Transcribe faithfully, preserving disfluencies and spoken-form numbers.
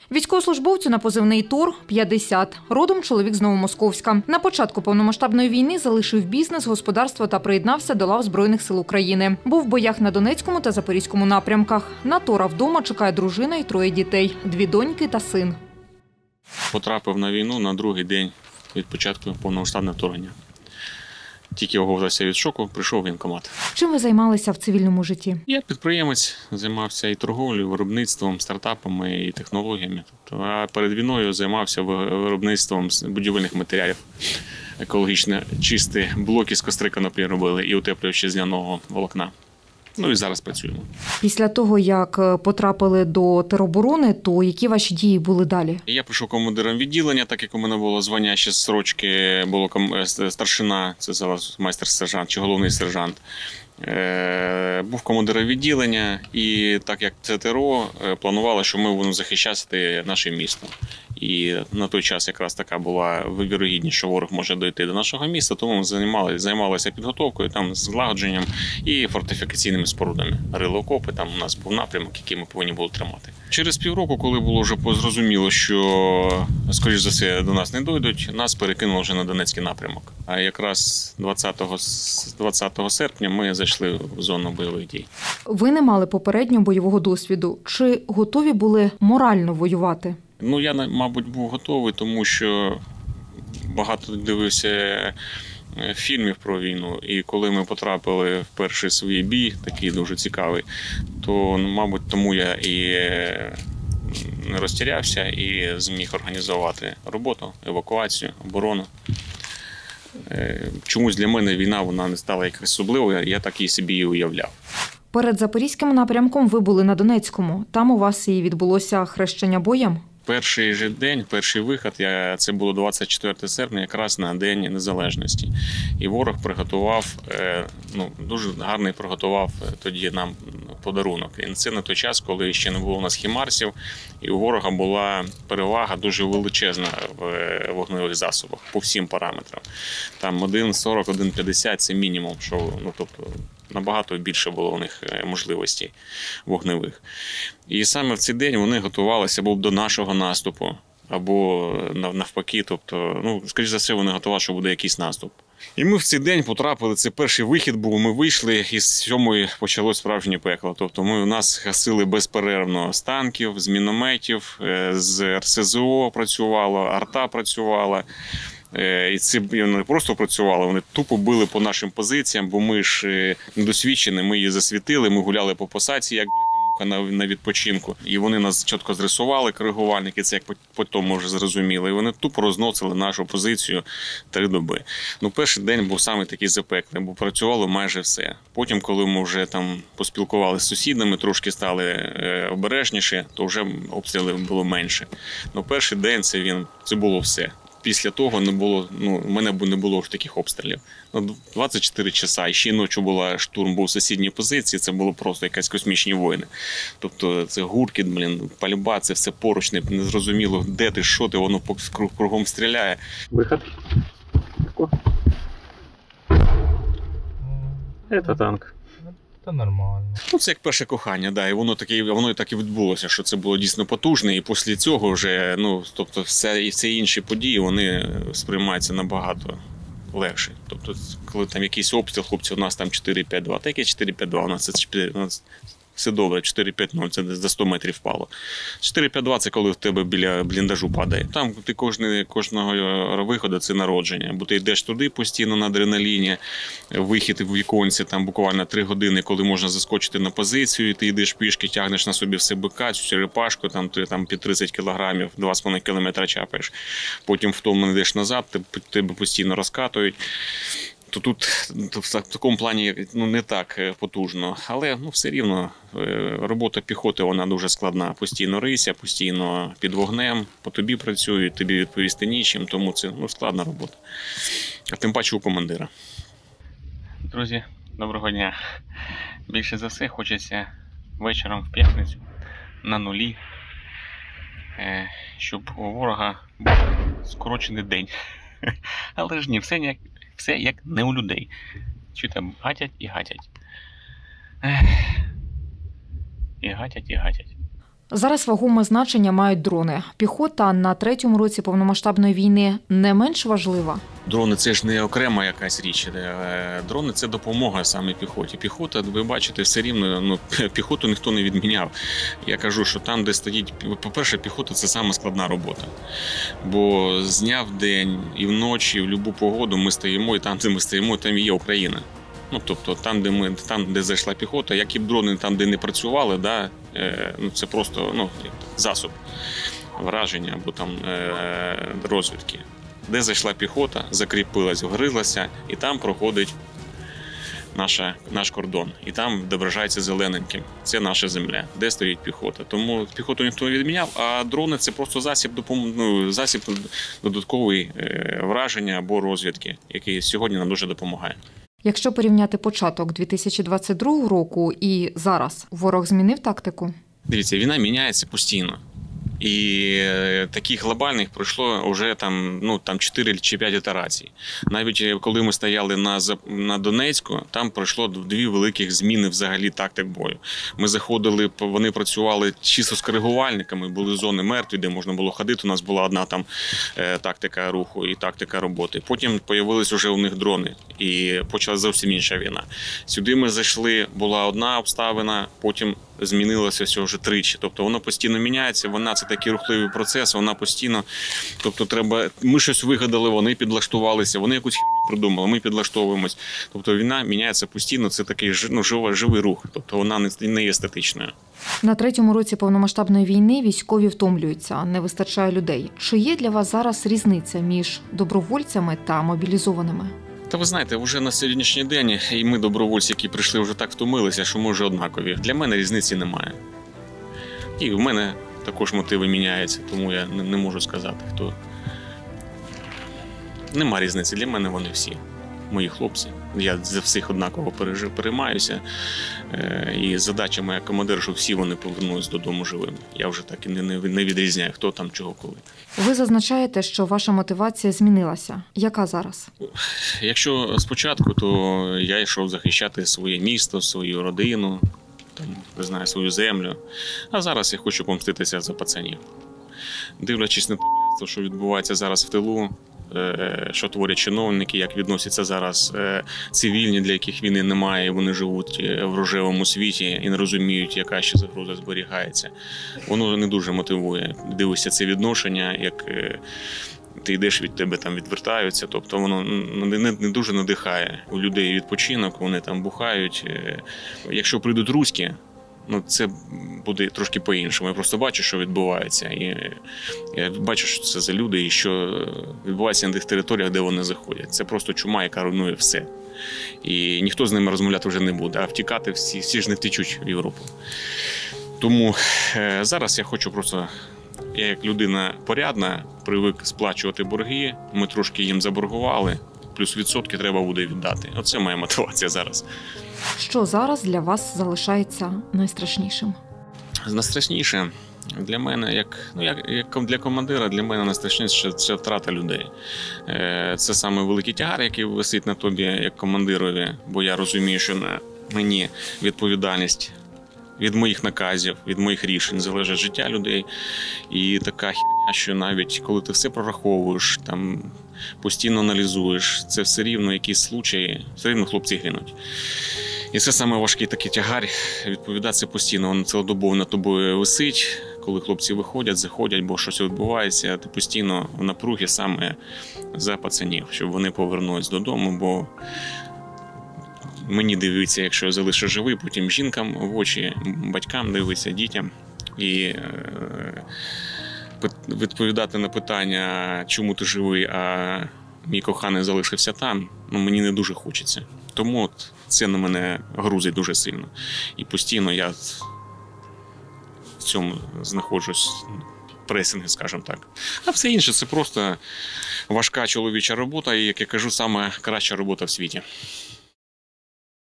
Військовослужбовцю на позивний Тур – п'ятдесят. Родом чоловік з Новомосковська. На початку повномасштабної війни залишив бізнес, господарство та приєднався до лав Збройних сил України. Був в боях на Донецькому та Запорізькому напрямках. На Тура вдома чекає дружина і троє дітей – дві доньки та син. Потрапив на війну на другий день від початку повномасштабного вторгнення. Тільки оговтався від шоку, прийшов в воєнкомат. Чим ви займалися в цивільному житті? Я підприємець, займався і торговлею, виробництвом, стартапами і технологіями. А перед війною займався виробництвом будівельних матеріалів. Екологічно чисті блоки з костри коноплі робили і утеплювачі з ляного волокна. Ну і зараз працюємо. Після того, як потрапили до тероборони, то які ваші дії були далі? Я прийшов командиром відділення, так як у мене було звання ще з строчки, було старшина, це зараз майстер-сержант чи головний сержант. Був командиром відділення, і так як це ТРО, планували, що ми будемо захищати наше місто. І на той час якраз така була вірогідність, що ворог може дойти до нашого міста, тому ми займалися, займалися підготовкою, там, злагодженням і фортифікаційними спорудами. Рили окопи, там у нас був напрямок, який ми повинні були тримати. Через півроку, коли було вже зрозуміло, що, скоріш за все, до нас не дойдуть, нас перекинули вже на Донецький напрямок. А якраз двадцятого серпня ми зайшли в зону бойових дій. Ви не мали попереднього бойового досвіду. Чи готові були морально воювати? Ну, я, мабуть, був готовий, тому що багато дивився фільмів про війну. І коли ми потрапили в перший свій бій, такий дуже цікавий, то, мабуть, тому я і не розтірявся і зміг організувати роботу, евакуацію, оборону. Чомусь для мене війна вона не стала якось особливою, я так її собі і уявляв. Перед Запорізьким напрямком ви були на Донецькому. Там у вас і відбулося хрещення боєм? Перший же день, перший вихід, я, це було двадцять четвертого серпня, якраз на День Незалежності. І ворог приготував, ну, дуже гарний приготував тоді нам подарунок. І це на той час, коли ще не було у нас хімарсів, і у ворога була перевага дуже величезна в вогневих засобах по всім параметрам. Там один сорок, один п'ятдесят – це мінімум, що, ну, тобто, набагато більше було у них можливостей вогневих. І саме в цей день вони готувалися або до нашого наступу, або навпаки. Тобто, ну, скоріш за все, вони готували, що буде якийсь наступ. І ми в цей день потрапили, це перший вихід був, ми вийшли, і з сьомої почалось справжнє пекло. Тобто ми, у нас гасили безперервно з танків, з мінометів, з ер ес зе о працювало, арта працювала. І це не просто працювали, вони тупо били по нашим позиціям, бо ми ж недосвідчені, ми її засвітили, ми гуляли по посадці, як бляха-муха на відпочинку. І вони нас чітко зрисували, коригувальники, це як потім ми вже зрозуміли. І вони тупо розносили нашу позицію три доби. Ну, перший день був саме такий запеклий, бо працювало майже все. Потім, коли ми вже там поспілкувалися з сусідами, трошки стали обережніші, то вже обстрілів було менше. Ну, перший день це, він, це було все. Після того не було, ну, в мене не було ж таких обстрілів. Ну, двадцять чотири часа, і ще ночі була штурм, був в сусідній позиції, це було просто якась космічні війни. Тобто це гуркіт, блін, пальба, це все поруч, не зрозуміло, де ти, що ти, воно кругом стріляє. Вихід. Це танк. Це нормально. Ну, це як перше кохання, да, і воно таке, воно і так і відбулося, що це було дійсно потужне, і після цього вже, ну, тобто, все і всі інші події, вони сприймаються набагато легше. Тобто, коли там якийсь обстріл, хлопці, у нас там чотири п'ять два, таке чотири п'ять два, у нас це у нас все добре, чотири п'ять нуль, це за сто метрів впало. чотири п'ять два – це коли в тебе біля бліндажу падає. Там ти кожний, кожного виходу – це народження, бо ти йдеш туди постійно на адреналіні, вихід в віконці, там буквально три години, коли можна заскочити на позицію, і ти йдеш пішки, тягнеш на собі все бика, цю черепашку, там ти там під тридцять кілограмів, два з половиною кілометра чапаєш. Потім в тому йдеш назад, тебе постійно розкатують. То тут в такому плані, ну, не так потужно, але, ну, все рівно робота піхоти, вона дуже складна. Постійно рися, постійно під вогнем, по тобі працюють, тобі відповісти нічим, тому це, ну, складна робота. А тим паче у командира. Друзі, доброго дня. Більше за все хочеться вечором в п'ятницю на нулі, щоб у ворога був скорочений день. Але ж ні, все ніяк. Все як не у людей. Чи там гатять і гатять. Ех. І гатять, і гатять. Зараз вагоме значення мають дрони. Піхота на третьому році повномасштабної війни не менш важлива? Дрони – це ж не окрема якась річ. Дрони – це допомога саме піхоті. Піхота, ви бачите, все рівно, ну, піхоту ніхто не відміняв. Я кажу, що там, де стоїть, по-перше, піхота – це саме складна робота. Бо з дня в день і вночі, в будь-яку погоду ми стоїмо, і там, де ми стоїмо, там і є Україна. Ну, тобто, там, де ми, там, де зайшла піхота, які б дрони там, де не працювали, да, е, ну, це просто, ну, засоб враження або там е, розвідки. Де зайшла піхота, закріпилась, вгризлася, і там проходить наша, наш кордон. І там відображається зелененьким. Це наша земля, де стоїть піхота. Тому піхоту ніхто не відміняв, а дрони – це просто засіб, допом... ну, засіб додаткової е, враження або розвідки, який сьогодні нам дуже допомагає. Якщо порівняти початок дві тисячі двадцять другого року і зараз, ворог змінив тактику? Дивіться, війна міняється постійно. І таких глобальних пройшло вже там, ну, там чотири чи п'ять ітерацій. Навіть коли ми стояли на, на Донецьку, там пройшло дві великих зміни взагалі тактик бою. Ми заходили, вони працювали чисто з коригувальниками, були зони мертві, де можна було ходити. У нас була одна там тактика руху і тактика роботи. Потім з'явились вже у них дрони і почалася зовсім інша війна. Сюди ми зайшли, була одна обставина, потім змінилося все вже тричі. Тобто воно постійно міняється, вона це такий рухливий процес, вона постійно, тобто треба, ми щось вигадали, вони підлаштувалися, вони якусь херню придумали, ми підлаштовуємось. Тобто війна міняється постійно, це такий, ну, живий, живий рух, тобто вона не є статичною. На третьому році повномасштабної війни військові втомлюються, не вистачає людей. Чи є для вас зараз різниця між добровольцями та мобілізованими? Та ви знаєте, вже на сьогоднішній день і ми, добровольці, які прийшли, вже так втомилися, що ми вже однакові. Для мене різниці немає. І в мене також мотиви міняються, тому я не можу сказати, хто. Нема різниці, для мене вони всі. Мої хлопці. Я за всіх однаково переймаюся. І задача моя командира, що всі вони повернулись додому живими. Я вже так і не відрізняю, хто там, чого, коли. Ви зазначаєте, що ваша мотивація змінилася. Яка зараз? Якщо спочатку, то я йшов захищати своє місто, свою родину, там, не знаю, свою землю. А зараз я хочу помститися за пацанів. Дивлячись на те, що відбувається зараз в тилу, що творять чиновники, як відносяться зараз цивільні, для яких війни немає, вони живуть в рожевому світі і не розуміють, яка ще загроза зберігається. Воно не дуже мотивує. Дивишся це відношення, як ти йдеш, від тебе там відвертаються, тобто воно не, не дуже надихає. У людей відпочинок, вони там бухають. Якщо прийдуть руські, ну, це буде трошки по-іншому. Я просто бачу, що відбувається. І я бачу, що це за люди і що відбувається на тих територіях, де вони заходять. Це просто чума, яка руйнує все. І ніхто з ними розмовляти вже не буде. А втікати всі, всі ж не втечуть в Європу. Тому е, зараз я хочу просто, я як людина порядна, привик сплачувати борги, ми трошки їм заборгували, плюс відсотки треба буде віддати. Оце моя мотивація зараз. Що зараз для вас залишається найстрашнішим? Найстрашніше для мене, як, ну, як, як для командира, для мене найстрашніше – це втрата людей. Це саме великий тягар, який висить на тобі як командирові, бо я розумію, що на мені відповідальність від моїх наказів, від моїх рішень залежить життя людей. І така херня, що навіть коли ти все прораховуєш, там, постійно аналізуєш, це все рівно якісь случаї, все рівно хлопці гинуть. І це саме важкий такий тягар, відповідатися постійно, він цілодобово над тобою висить, коли хлопці виходять, заходять, бо щось відбувається, ти постійно в напругі саме за пацанів, щоб вони повернулись додому, бо мені дивиться, якщо я залишу живий, потім жінкам в очі, батькам дивиться, дітям. І відповідати на питання, чому ти живий, а мій коханий залишився там, ну, мені не дуже хочеться. Тому от це на мене грузить дуже сильно. І постійно я в цьому знаходжусь, пресинги, скажімо так. А все інше – це просто важка чоловіча робота і, як я кажу, саме краща робота в світі.